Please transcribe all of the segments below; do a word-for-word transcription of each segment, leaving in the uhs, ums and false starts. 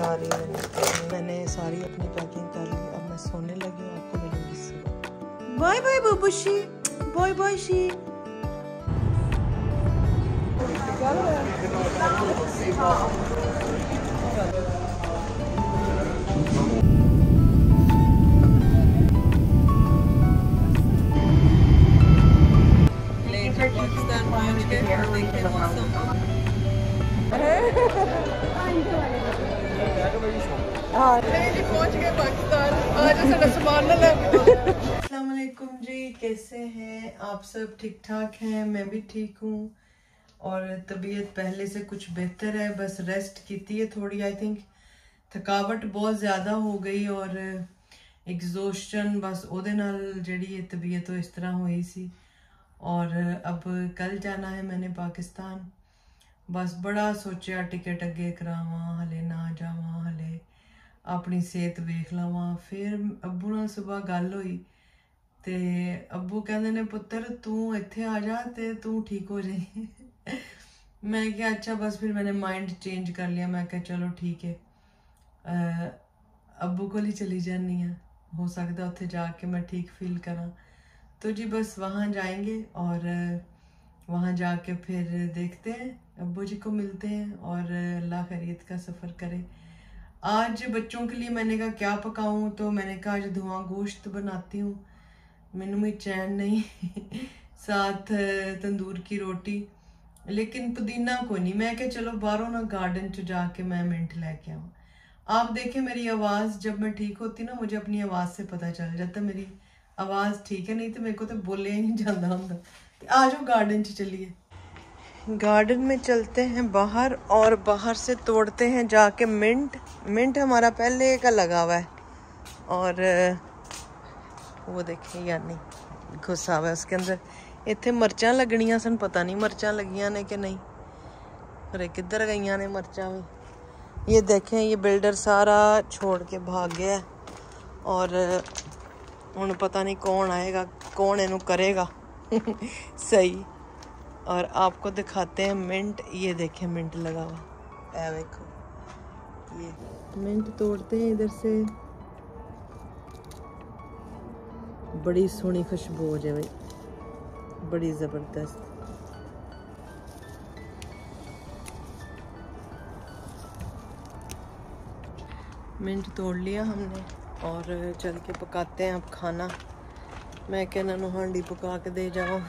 जा रही है। मैंने सारी अपनी पैकिंग कर ली, अब मैं सोने लगी हूँ। आपको मिलूंगी सुबह। बाय बाय बुबुशी, बाय बाय शी। पाकिस्तान पहुंच गए और देखिए मौसम। हाँ जी पहुंच गए पाकिस्तान। आज सारा सामान ना ले। अस्सलाम वालेकुम जी, कैसे हैं आप सब? ठीक ठाक हैं? मैं भी ठीक हूँ और तबीयत पहले से कुछ बेहतर है। बस रेस्ट की थी थोड़ी, आई थिंक थकावट बहुत ज़्यादा हो गई और एग्जॉस्शन बस ओदे नाल जड़ी तबीयत तो इस तरह हुई सी। और अब कल जाना है मैंने पाकिस्तान। बस बड़ा सोचा टिकट अगे करावा, हले ना जावा, हले अपनी सेहत वेख लवा। फिर अब्बू नाल सुबह गल हुई ते अब्बू कहंदे ने पुत्तर तू इत्थे आ जा ते तू ठीक हो जाए। मैं क्या अच्छा, बस फिर मैंने माइंड चेंज कर लिया। मैं क्या चलो ठीक है, आ, अब्बू को ही चली जानी है, हो सकता उत्थे जाके मैं ठीक फील करा। तो जी बस वहाँ जाएंगे और वहाँ जाके फिर देखते हैं, अब्बू जी को मिलते हैं और अल्लाह खैरियत का सफ़र करे। आज बच्चों के लिए मैंने कहा क्या पकाऊं, तो मैंने कहा आज धुआं गोश्त बनाती हूँ, मैनू भी चैन नहीं। साथ तंदूर की रोटी, लेकिन पुदीना को नहीं। मैं क्या चलो बाहरों ना गार्डन च जाके मैं मिंट लेके आऊँ। आप देखें मेरी आवाज़ जब मैं ठीक होती ना, मुझे अपनी आवाज़ से पता चल जाता मेरी आवाज़ ठीक है, नहीं तो मेरे को तो बोले ही नहीं जाता होंगे। आ जाओ गार्डन च चलिए। गार्डन में चलते हैं बाहर और बाहर से तोड़ते हैं जाके मिंट। मिंट हमारा पहले का लगा हुआ है और वो देखें यानी घुसा हुआ है उसके अंदर। इतने मर्चां लगनियां सन, पता नहीं मर्चां लगियां ने कि नहीं, अरे किधर गई ने मर्चां भी। ये देखें ये बिल्डर सारा छोड़ के भाग गया है और हुण पता नहीं कौन आएगा, कौन इनू करेगा सही। और आपको दिखाते हैं मिंट। ये देखें मिंट लगा हुआ, ऐ देखो ये मिंट तोड़ते हैं इधर से। बड़ी सोहनी खुशबू हो जाए भाई, बड़ी ज़बरदस्त। मिंट तोड़ लिया हमने और चल के पकाते हैं अब खाना। मैं क्या इन्होंने हांडी पका के दे जाऊँ।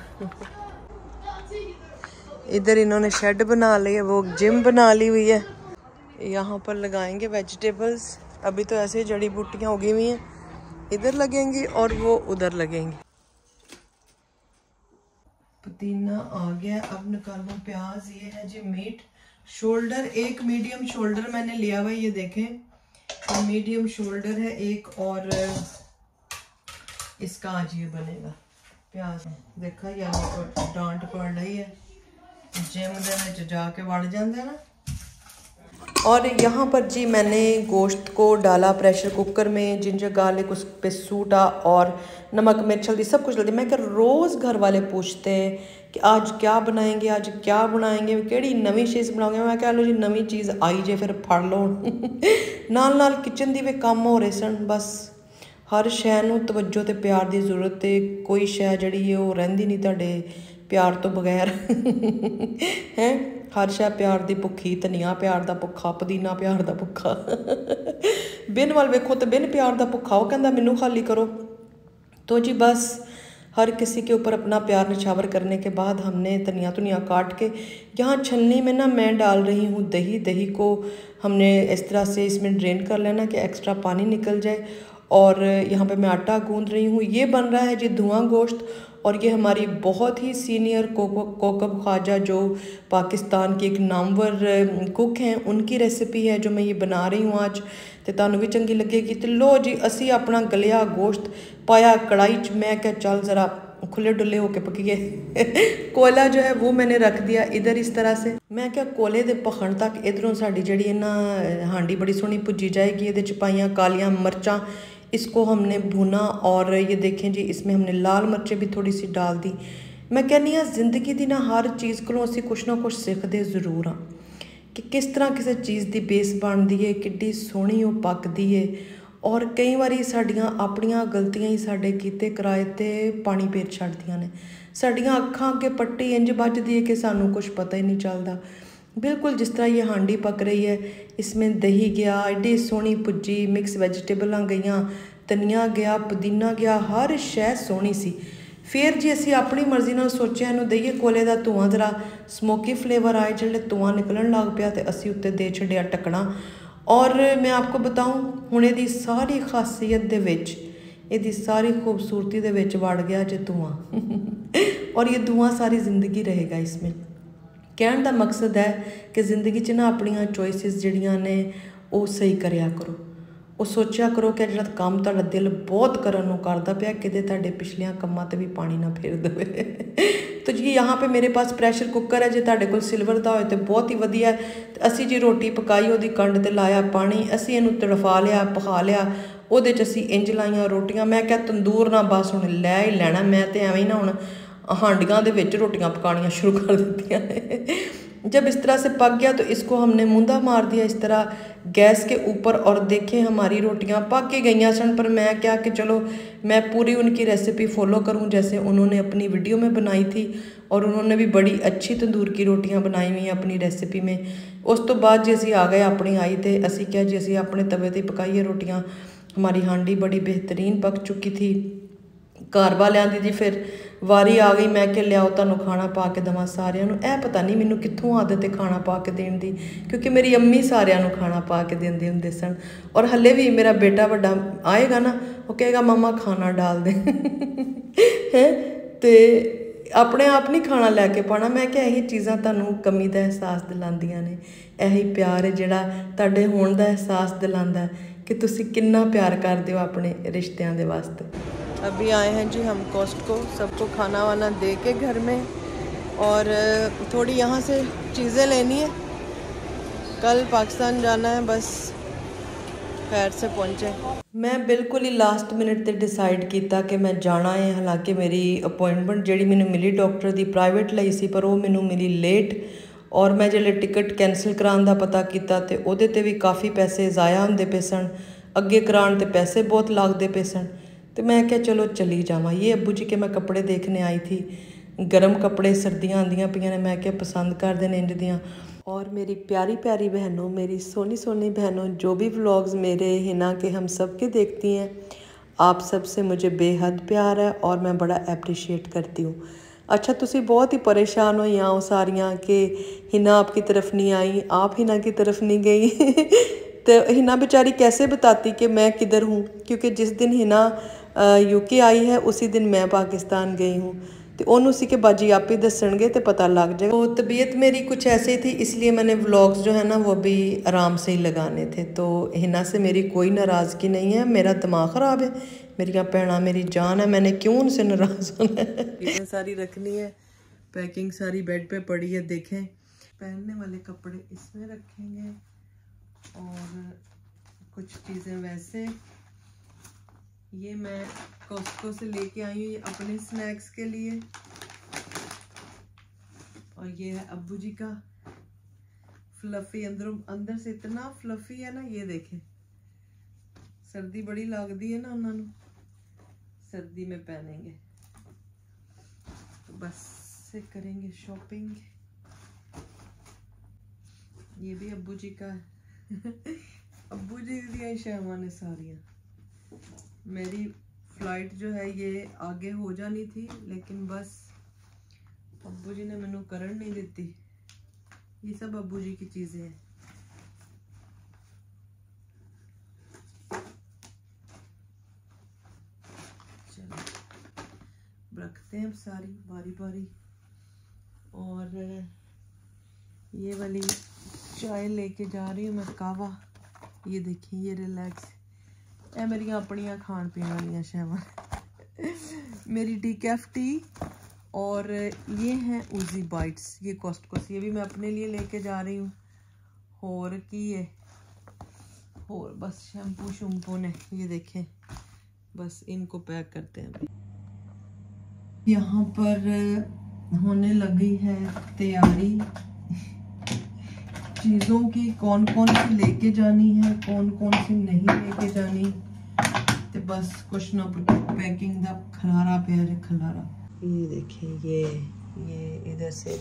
इधर इन्होंने शेड बना ली है, वो जिम बना ली हुई है। यहाँ पर लगाएंगे वेजिटेबल्स। अभी तो ऐसे जड़ी बूटियाँ उगी हुई हैं, इधर लगेंगी और वो उधर लगेंगी। पुदीना आ गया, अब निकालो प्याज। ये है जी मीट शोल्डर, एक मीडियम शोल्डर मैंने लिया हुआ है। ये देखें तो मीडियम शोल्डर है एक, और इसका आज ये बनेगा प्याज। देखा यानी डांट पड़ रही है, जिम दे जाके वड़ जाते हैं ना। और यहाँ पर जी मैंने गोश्त को डाला प्रेशर कुकर में, जिंजर गार्लिक उस पे सूटा और नमक मिर्च हल्दी सब कुछ डाल। मैं क्या रोज़ घर वाले पूछते हैं कि आज क्या बनाएंगे, आज क्या बनाएंगे, केड़ी नवी चीज़ बनाओगे। मैं कह लो जी नवी चीज़ आई जे फिर फड़ लो। नाल नाल किचन दी भी काम हो रहे सन। बस हर शै नूं तवज्जो ते प्यार की जरूरत है। कोई शै जड़ी है वो रहिंदी नहीं तुहाडे प्यार तो बगैर। हैं हर शै प्यार दी भुखी, धनिया प्यार दा भुखा, पुदीना प्यार दा भुखा। बिन वाल वेखो तो बिन प्यार दा भुखा, वो कहंदा मैनू खाली करो। तो जी बस हर किसी के ऊपर अपना प्यार निछावर करने के बाद हमने धनिया धुनिया काट के यहाँ छलनी में ना मैं डाल रही हूँ दही। दही को हमने इस तरह से इसमें ड्रेन कर लेना कि एक्स्ट्रा पानी निकल जाए। और यहाँ पे मैं आटा गूंद रही हूँ। ये बन रहा है जी धुआं गोश्त, और ये हमारी बहुत ही सीनियर कोकब ख्वाजा जो पाकिस्तान की एक नामवर कुक हैं, उनकी रेसिपी है जो मैं ये बना रही हूँ आज। तो तुहानू भी चंगी लगेगी। तो लो जी असी अपना गलिया गोश्त पाया कढ़ाई च। मैं क्या चल ज़रा खुले डुले होके पकीए। कोयला जो है वो मैंने रख दिया इधर इस तरह से। मैं क्या कोले दे पखण तक इधरों साड़ी जड़ी ना हांडी बड़ी सोहनी भुजी जाएगी। ये पाइया कालियाँ मर्चां, इसको हमने भुना। और ये देखें जी इसमें हमने लाल मिर्चें भी थोड़ी सी डाल दी। मैं कहनी हाँ जिंदगी दी ना हर चीज़ को असी कुछ ना कुछ सीखते जरूर हाँ। कि किस तरह किसी चीज़ की बेस बनती है, किड्डी सोहनी वो पकती है। और कई बारी साड़ियाँ अपनियां गलतियां ही साडे कीते किराए ते पानी पेर छड्डदियां ने। साड़ियाँ अखां अगे पट्टी इंज बजदी है कि सानू कुछ पता ही नहीं चलता। बिल्कुल जिस तरह ये हांडी पक रही है, इसमें दही गया, एडी सोहनी भुज्जी, मिक्स वैजिटेबलां गईयां, धनिया गया, पुदीना गया, हर शै सोहनी सी। फिर जी असी अपनी मर्जी नाल सोचिया इनू दईए कोले दा धुआं, जरा स्मोकी फ्लेवर आए, जिसले धुआं निकलन लग पिया तो असी उत्ते दे छड्डिया ढक्कना। और मैं आपको बताऊं हुण इहदी सारी खासियत दे विच, इहदी सारी खूबसूरती दे विच वड़ गया जे धुआं और ये धुआं सारी जिंदगी रहेगा इसमें। कहण दा मकसद है कि जिंदगी च ना अपनियां चॉइसिस जिहड़ियां ने वो सही करिया करो। वो सोचा करो कि जिहड़ा काम तुहाडा दिल बहुत करन नूं करदा पिया, किते तुहाडे पिछलियां कम्मां ते भी पानी ना फेर देवे। तो जी यहाँ पे मेरे पास प्रैशर कुकर है, जो तुहाडे कोल सिल्वर दा होए तो बहुत ही वधिया है। तो असी जी रोटी पकाई, उहदी कंड ते लाया पानी, असी इहनूं तड़फा लिया, पका लिया, उहदे च असी इंज लाइयां रोटियां। मैं क्या तंदूर ना बस हुण लै ही लैणा, मैं तो एवें ही ना हुण हांडियां दे विच रोटियां पकानियां शुरू कर दित्तियां ने। जब इस तरह से पक गया तो इसको हमने मूंदा मार दिया इस तरह गैस के ऊपर, और देखें हमारी रोटियां पक के गई सन। पर मैं क्या कि चलो मैं पूरी उनकी रेसिपी फॉलो करूं जैसे उन्होंने अपनी वीडियो में बनाई थी, और उन्होंने भी बड़ी अच्छी तंदूर की रोटियां बनाई हुई हैं अपनी रेसिपी में। उस तो बाद जी असी आ गए अपनी आई तो असी क्या जी असी अपने तवे ते पकाईए रोटियां। हमारी हांडी बड़ी बेहतरीन पक चुकी थी। घर वालियां दी जी फिर वारी आ गई, मैं क्या लियाओ तुहानूं खाना पा के देवां सारियां नूं। ऐ पता नहीं मैनूं कित्थों आदत है खाना पा के देण दी, क्योंकि मेरी अम्मी सारियां नूं खाना पा के देंदे हुंदे सन। और हले भी मेरा बेटा वड्डा आएगा ना, वो कहेगा मम्मा खाना डाल दे हैं ते अपने आप नहीं खाना लैके पाना। मैं क्या यही चीज़ां तुहानूं कमी दा एहसास दिलांदियां ने। यही प्यार है जिहड़ा तुहाडे होण दा एहसास दिलांदा है कि तुसीं किन्ना प्यार करदे हो अपने रिश्तियां दे वास्ते। अभी आए हैं जी हम कॉस्टको, सबको खाना वाना दे के घर में, और थोड़ी यहाँ से चीज़ें लेनी है। कल पाकिस्तान जाना है, बस खैर से पहुँचे। मैं बिल्कुल ही लास्ट मिनट ते डिसाइड किया कि मैं जाना है। हालांकि मेरी अपॉइंटमेंट जी मैंने मिली डॉक्टर की प्राइवेट लाई सी, पर वो मैनू मिली लेट। और मैं जिहड़े टिकट कैंसल कराने का पता किया तो उहदे ते भी काफ़ी पैसे ज़ाया होंदे पे सन, अगे कराने ते पैसे बहुत लगते पे सन। तो मैं क्या चलो चली जावां। ये अब्बू जी के मैं कपड़े देखने आई थी, गर्म कपड़े, सर्दियाँ आंदियां पियां ने, मैं क्या पसंद करते हैं इंज दियां। और मेरी प्यारी प्यारी बहनों, मेरी सोनी सोनी बहनों, जो भी व्लॉग्स मेरे हिना के हम सब के देखती हैं, आप सब से मुझे बेहद प्यार है और मैं बड़ा अप्रिशिएट करती हूँ। अच्छा तुसी बहुत ही परेशान हो यहाँ सारियाँ कि हिना आपकी तरफ नहीं आई, आप हिना की तरफ नहीं गई तो हिना बेचारी कैसे बताती कि मैं किधर हूँ, क्योंकि जिस दिन हिना यूके आई है उसी दिन मैं पाकिस्तान गई हूँ। तो उन्होंने उसी के बाजी आप ही दसणगे तो पता लग जाएगा। तो तबीयत मेरी कुछ ऐसे थी, इसलिए मैंने व्लॉग्स जो है ना वो भी आराम से ही लगाने थे। तो हिना से मेरी कोई नाराज़गी नहीं है, मेरा दिमाग ख़राब है, मेरिया भैन मेरी जान है, मैंने क्यों उनसे नाराज़ होना है। चीज़ें सारी रखनी है, पैकिंग सारी बेड पे पड़ी है। देखें पहनने वाले कपड़े इसमें रखेंगे, और कुछ चीज़ें वैसे। ये मैं कॉस्टको से लेके आई हूँ अपने स्नैक्स के लिए, और ये है अब्बू जी का फ्लफी, अंदरों अंदर से इतना फ्लफी है ना, ये देखें। सर्दी बड़ी लगती है ना उन्होंने, सर्दी में पहनेंगे। तो बस से करेंगे शॉपिंग। ये भी अब्बू जी का अब्बू जी दी शामा ने सारियां। मेरी फ्लाइट जो है ये आगे हो जानी थी, लेकिन बस अब्बू जी ने मैनू करन नहीं देती। ये सब अब्बू जी की चीज़ें हैं। चलो रखते हैं सारी बारी बारी। और ये वाली चाय लेके जा रही हूँ मैं, कावा। ये देखिए, ये रिलैक्स, ये मेरी अपनियां खान पीन वाली शैवां मेरी डीकैफ टी। और ये हैं उजी बाइट्स, ये कॉस्टको से, ये भी मैं अपने लिए लेके जा रही हूँ। और की है और बस शैम्पू शैम्पू ने, ये देखें, बस इनको पैक करते हैं। यहाँ पर होने लगी है तैयारी चीज़ों की कौन कौन सी लेके जानी है, कौन कौन सी नहीं लेके जानी, तो बस कुछ ना कुछ पैकिंग का खलारा प्यारे खलारा। ये देखिए, ये ये इधर से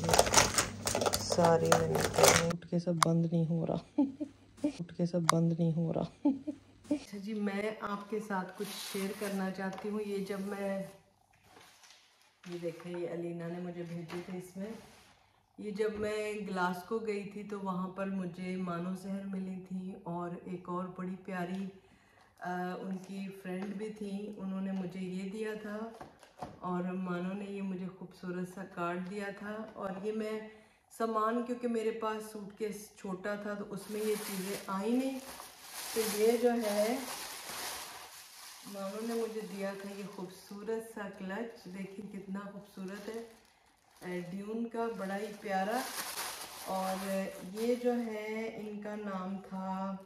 सारे मैंने उठ के सब बंद नहीं हो रहा उठ के सब बंद नहीं हो रहा अच्छा जी, मैं आपके साथ कुछ शेयर करना चाहती हूँ। ये जब मैं ये देखें, ये अलीना ने मुझे भेजे थे इसमें। ये जब मैं ग्लासगो गई थी तो वहाँ पर मुझे मानो जहर मिली थी और एक और बड़ी प्यारी आ, उनकी फ्रेंड भी थी, उन्होंने मुझे ये दिया था और मानो ने ये मुझे खूबसूरत सा कार्ड दिया था। और ये मैं सामान, क्योंकि मेरे पास सूटकेस छोटा था तो उसमें ये चीज़ें आई नहीं, तो ये जो है मानो ने मुझे दिया था ये खूबसूरत सा क्लच। देखिए कितना खूबसूरत है, ड्यून का, बड़ा ही प्यारा। और ये जो है इनका नाम था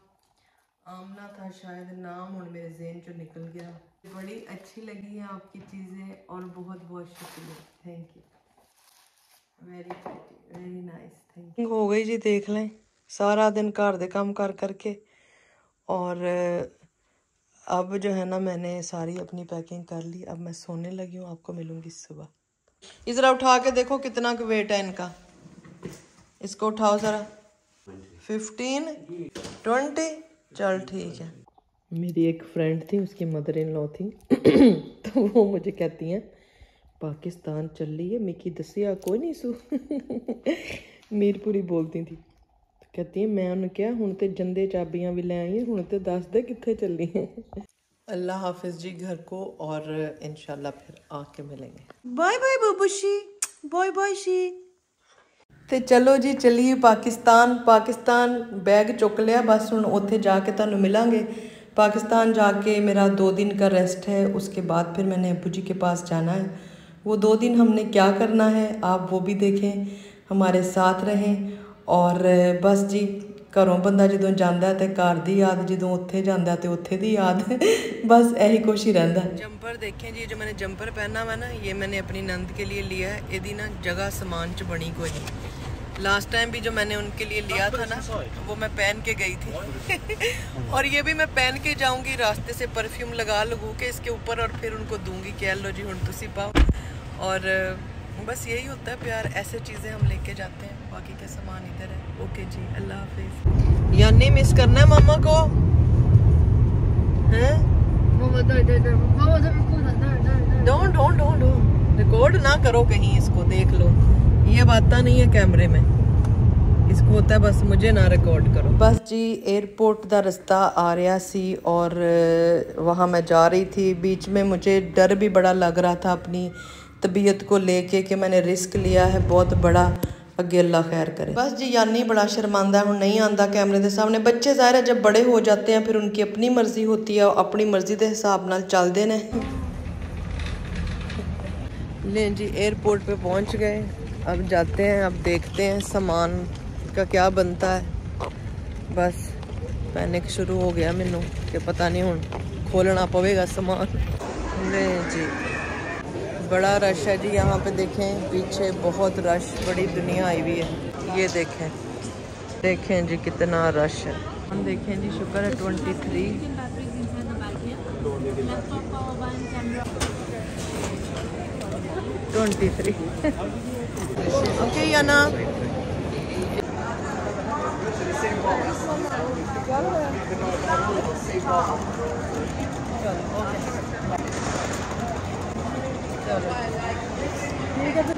आमना था शायद, नाम और मेरे ज़हन जो निकल गया। बड़ी अच्छी लगी है आपकी चीज़ें और बहुत बहुत शुक्रिया, thank you, very pretty, very nice, thank you. हो गई जी, देख लें सारा दिन घर दे काम कर करके, और अब जो है ना मैंने सारी अपनी पैकिंग कर ली। अब मैं सोने लगी हूँ, आपको मिलूंगी सुबह। इधर उठा के देखो कितना वेट है इनका, इसको उठाओ ज़रा। फिफ्टीन ट्वेंटी, चल ठीक है। मेरी एक फ्रेंड थी, उसकी मदर इन लॉ थी तो वो मुझे कहती हैं पाकिस्तान चल रही है, मिकी दसिया कोई नहीं सू मीरपुरी बोलती थी। तो कहती है मैं उन्हें क्या हुण ते जंदे चाबियां भी ले आई, हुण ते दस दे कित्थे चली है। अल्लाह हाफिज जी घर को, और इंशाल्लाह फिर आके मिलेंगे। बाय बाय बुबुशी, बाय बाय शी। ते चलो जी चलिए पाकिस्तान। पाकिस्तान बैग चुक लिया, बस हुण उत्थे जाके तुहानूं मिलांगे। पाकिस्तान जाके मेरा दो दिन का रेस्ट है, उसके बाद फिर मैंने अब्बू जी के पास जाना है। वो दो दिन हमने क्या करना है आप वो भी देखें, हमारे साथ रहें। और बस जी घरों बंदा जो जाता है तो घर की याद, जो उत्थे जाता है तो उत्थे की याद बस यही कुछ ही रहता है। जंपर देखें जी, जो मैंने जंपर पहना हुआ ना, ये मैंने अपनी नंद के लिए लिया है। यदी ना जगह समान च बनी कोई नहीं। लास्ट टाइम भी जो मैंने उनके लिए लिया था ना, वो मैं पहन के गई थी और ये भी मैं पहन के जाऊंगी। रास्ते से परफ्यूम लगा लगू के इसके ऊपर और फिर उनको दूंगी, कह लो जी हुण तुसी पाओ। और बस यही होता है प्यार, ऐसे चीज़ें हम लेके जाते हैं, बाकी का सामान इधर है। ओके जी, अल्लाह हाफिज। यानी मिस करना है मामा को, हैं? Don't don't don't don't record ना करो कहीं, इसको देख लो, ये बात नहीं है कैमरे में, इसको होता है बस मुझे ना रिकॉर्ड करो। बस जी एयरपोर्ट का रास्ता आ रहा सी और वहाँ मैं जा रही थी। बीच में मुझे डर भी बड़ा लग रहा था अपनी तबीयत को लेके कि मैंने रिस्क लिया है बहुत बड़ा, अगे अल्लाह खैर करे। बस जी यानी बड़ा शर्मांदा है, नहीं आंदा कैमरे के सामने। बच्चे ज़ाहिर है जब बड़े हो जाते हैं फिर उनकी अपनी मर्जी होती है, अपनी मर्जी के हिसाब नाल चलते हैं। ले जी एयरपोर्ट पे पहुंच गए, अब जाते हैं, अब देखते हैं सामान का क्या बनता है। बस पैनिक शुरू हो गया मैनू कि पता नहीं हुण खोलना पवेगा सामान। ले जी बड़ा रश है जी यहाँ पे, देखें पीछे बहुत रश, बड़ी दुनिया आई हुई है। ये देखें देखें जी कितना रश है। हम देखें जी शुक्र है twenty three twenty three okay या ना। ठीक है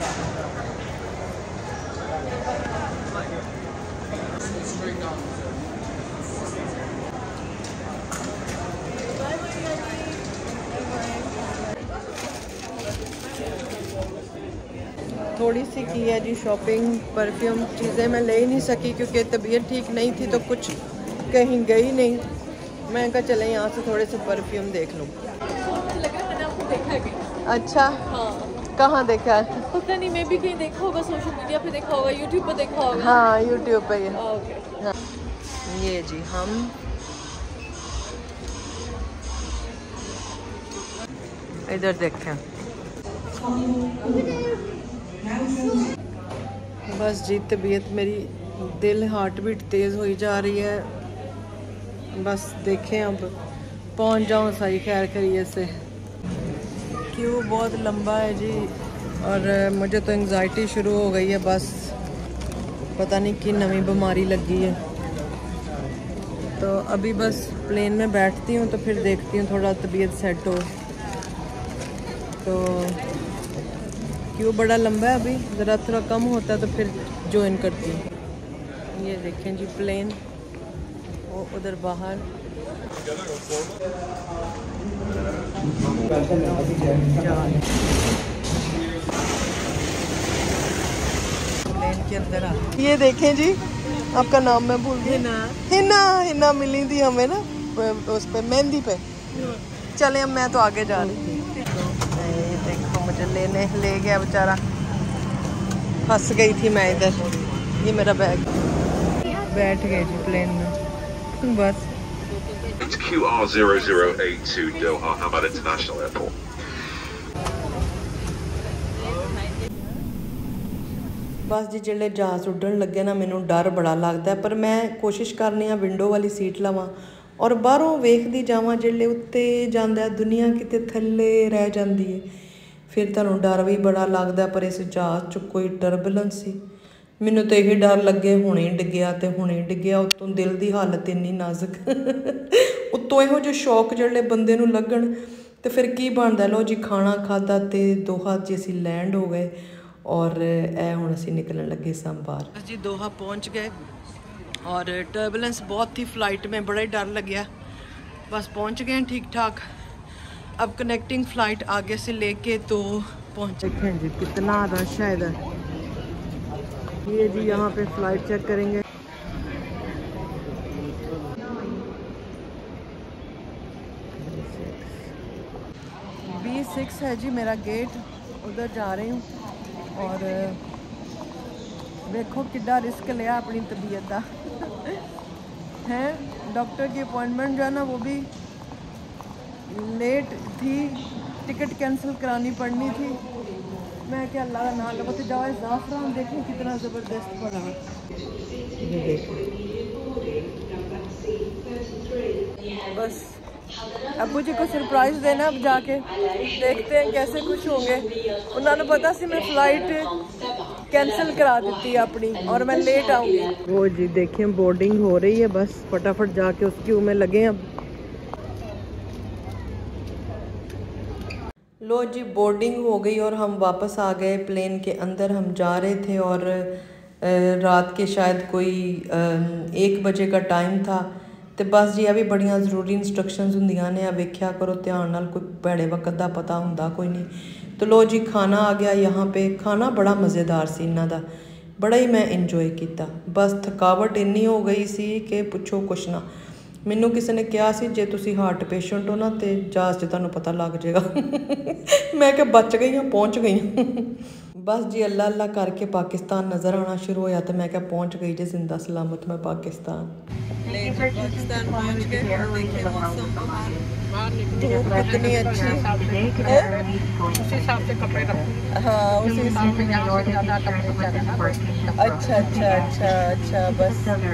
थोड़ी सी की है जी शॉपिंग। परफ्यूम चीज़ें मैं ले ही नहीं सकी क्योंकि तबीयत ठीक नहीं थी, तो कुछ कहीं गई नहीं। मैं कहा चले यहाँ से थोड़े से परफ्यूम देख लूँ। अच्छा हाँ। कहाँ देखा है? पता नहीं, मैं भी कहीं देखा होगा, सोशल मीडिया पे देखा होगा, यूट्यूब पे देखा होगा। हाँ यूट्यूब पे ये। हाँ। ये जी हम इधर देखें। बस जी तबीयत मेरी दिल हार्ट बीट तेज़ हुई जा रही है। बस देखें अब पहुंच जाऊं सही खैर खैरियत से। क्यों बहुत लंबा है जी, और मुझे तो एंग्जाइटी शुरू हो गई है। बस पता नहीं कि नवी बीमारी लगी है। तो अभी बस प्लेन में बैठती हूँ तो फिर देखती हूँ थोड़ा तबीयत सेट हो। तो क्यों बड़ा लंबा है, अभी ज़रा थोड़ा कम होता है तो फिर ज्वाइन करती हूँ। ये देखें जी प्लेन, वो उधर बाहर। प्लेन के अंदर आ, ये देखें जी, आपका नाम मैं भूल गई। हिना हिना हिना मिली थी हमें ना उस पे मेहंदी पे। चले अब मैं तो आगे जा रही थी। देखो मुझे लेने ले गया बेचारा, फंस गई थी मैं इधर। ये मेरा बैग, बैठ गए जी प्लेन में बस। It's Q R zero zero eight two Doha Hamad International Airport. बस जी जिले जहाज़ उड़न लगे ना मैनू डर बड़ा लगता है, पर मैं कोशिश करनी हाँ विंडो वाली सीट लवां और बाहरों वेखदी जावां। जिले उत्ते जांदा दुनिया किते थल्ले रह जाती है, फिर तुहानू डर भी बड़ा लगता। पर इस जहाज़ च कोई टर्बुलेंस सी, मैनू तो यही डर लगे हुणे डिग्गिया तो हुणे डिग्गिया। उत्तों दिल की हालत इन्नी नाजुक उत्तों इहो जो शौक जिहड़े बंदे नू लगन तो फिर की बनदा। लो जी खाना खादा तो दोहा च असीं लैंड हो गए और ए हुण असीं निकलन लगे सां बाहर। जी दोहा पहुंच गए और टर्बुलेंस बहुत थी फ्लाइट में, बड़ा ही डर लग्या। बस पहुंच गए ठीक ठाक। अब कनेक्टिंग फ़्लाइट आगे से लेके तो पहुँच। देखें जी कितना रश है इधर। ये जी यहाँ पे फ़्लाइट चेक करेंगे। बी सिक्स है जी मेरा गेट, उधर जा रही हूँ। और देखो कितना रिस्क लिया अपनी तबीयत का है। डॉक्टर की अपॉइंटमेंट जो है ना वो भी लेट थी, टिकट कैंसिल करानी पड़नी थी। मैं क्या अल्लाह का नाम लगा तो जाओ। ज़ाफ़रान देखें कितना ज़बरदस्त पड़ा है। ये देखो बस अबू जी को सरप्राइज़ देना। अब जाके देखते हैं कैसे खुश होंगे। उन्होंने पता सी मैं फ़्लाइट कैंसिल करा दी अपनी और मैं लेट आऊँगी। वो जी देखिए बोर्डिंग हो रही है, बस फटाफट जाके उस क्यू में लगे। अब लो जी बोर्डिंग हो गई और हम वापस आ गए प्लेन के अंदर। हम जा रहे थे और रात के शायद कोई एक बजे का टाइम था। तो बस जी अभी बड़ियां ज़रूरी इंस्ट्रक्शंस होंदियां ने, वेख्या करो ध्यान नाल, कोई भैड़े वक्त का पता होंदा कोई नहीं। तो लो जी खाना आ गया यहाँ पे। खाना बड़ा मज़ेदार सी इन्हां दा, बड़ा ही मैं इंजॉय किया। बस थकावट इन्नी हो गई सी कि पुछो कुछ ना। मैनू किसी ने कहा सी जे तुसी हार्ट पेशेंट हो ना तो जहाज़ से तुहानू पता लग जाएगा। मैं क्या बच गई हाँ, पहुँच गई हूँ। बस जी अल्लाह अल्लाह करके पाकिस्तान नज़र आना शुरू होया तो मैं क्या पहुँच गई जी जिंदा सलामत मैं पाकिस्तान। पाकिस्तान पहुँच गए। कितनी अच्छी, हाँ उसी अच्छा अच्छा अच्छा अच्छा बस।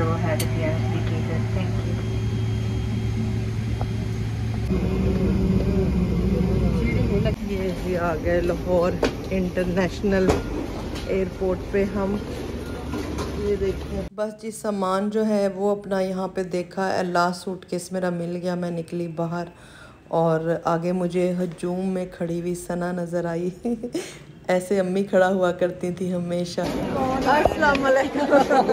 ये जी आ गए लाहौर इंटरनेशनल एयरपोर्ट पे हम। ये देखिए बस जी सामान जो है वो अपना यहाँ पे देखा। लास्ट सूटकेस मेरा मिल गया, मैं निकली बाहर और आगे मुझे हजूम में खड़ी हुई सना नज़र आई। ऐसे अम्मी खड़ा हुआ करती थी हमेशा। अस्सलाम वालेकुम।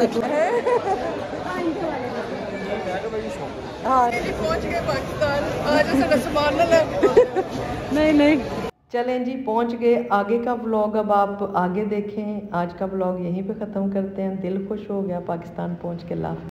हाँ पहुँच गए पाकिस्तान। आज सारा सामान नहीं नहीं चलें जी पहुंच गए। आगे का व्लॉग अब आप आगे देखें। आज का व्लॉग यहीं पे ख़त्म करते हैं। दिल खुश हो गया पाकिस्तान पहुंच के। ला